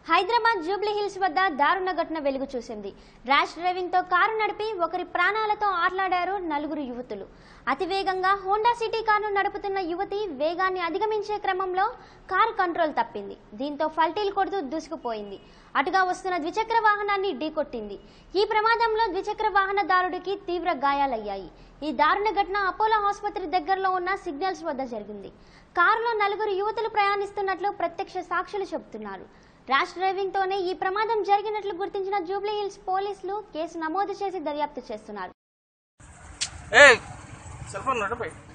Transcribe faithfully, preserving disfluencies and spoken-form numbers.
Hyderabad Jubilee hills వద్ద దారుణ ఘటన వెలుగు చూసింది. ర్యాష్ డ్రైవింగ్ తో కారు నడిపి ఒకరి ప్రాణాలతో ఆటలాడారు నలుగురు యువతులు. అతివేగంగా హోండా సిటీ కారును నడుపుతున్న యువతి వేగాన్ని అధిగమించే క్రమంలో కారు కంట్రోల్ తప్పింది. దీంతో ఫల్టీలు కొడుతూ దూసుకుపోయింది. అటుగా వస్తున్న ద్విచక్ర వాహనాన్ని ఢీకొట్టింది. ఈ ప్రమాదంలో ద్విచక్ర వాహనదారుడికి తీవ్ర గాయాలయ్యాయి. ఈ దారుణ ఘటన అపోలో ఆసుపత్రి దగ్గరలో ఉన్న సిగ్నల్స్ వద్ద జరిగింది. కారులో నలుగురు యువతులు ప్రయాణిస్తున్నట్లు ప్రత్యక్ష సాక్షులు చెబుతున్నారు. ర్యాష్ డ్రైవింగ్ తోనే ఈ ప్రమాదం జరిగినట్లు గుర్తించిన జూబ్లీ హిల్స్ పోలీసులు కేసు నమోదు చేసి దర్యాప్తు చేస్తున్నారు.